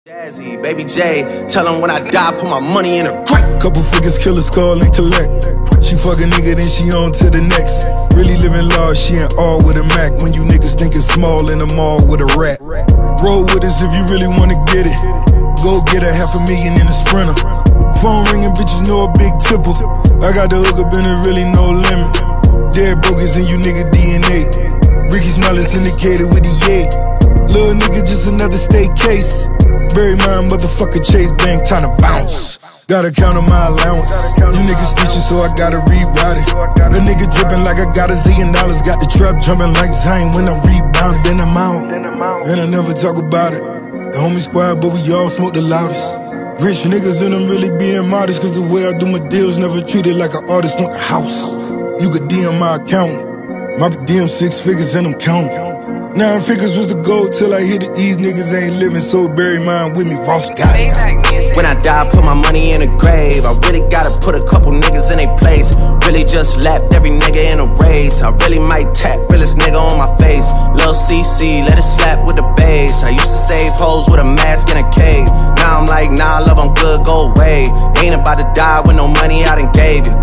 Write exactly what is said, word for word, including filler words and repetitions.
Jazzy, baby J, tell him when I die, put my money in a crack. Couple figures, kill a skull and collect. She fuck a nigga, then she on to the next. Really living large, she in all with a Mac. When you niggas thinking small in the mall with a rat. Roll with us if you really wanna get it. Go get a half a million in a Sprinter. Phone ringing, bitches know a big tipple. I got the hook up and there really no limit. Dead brokers in you nigga D N A. Ricky Smiley syndicated with the yay. Little nigga just another state case. Bury my motherfucker Chase Bank, time to bounce. Gotta count on my allowance. You niggas snitching, so I gotta reroute it. A nigga dripping like I got a zillion dollars. Got the trap jumping like Zion when I rebound. Then I'm out, and I never talk about it. The homie squad, but we all smoke the loudest. Rich niggas and I'm really being modest, cause the way I do my deals never treated like an artist want a house. You could D M my account. My D M six figures and I'm counting. Nine figures was the goal till I hit it. These niggas ain't living, so bury mine with me. Ross got it. When I die, put my money in a grave. I really gotta put a couple niggas in their place. Really just lapped every nigga in a race. I really might tap realest nigga on my face. Lil C C, let it slap with the bass. I used to save hoes with a mask in a cave. Now I'm like, nah, love, I'm good, go away. Ain't about to die with no money I done gave you.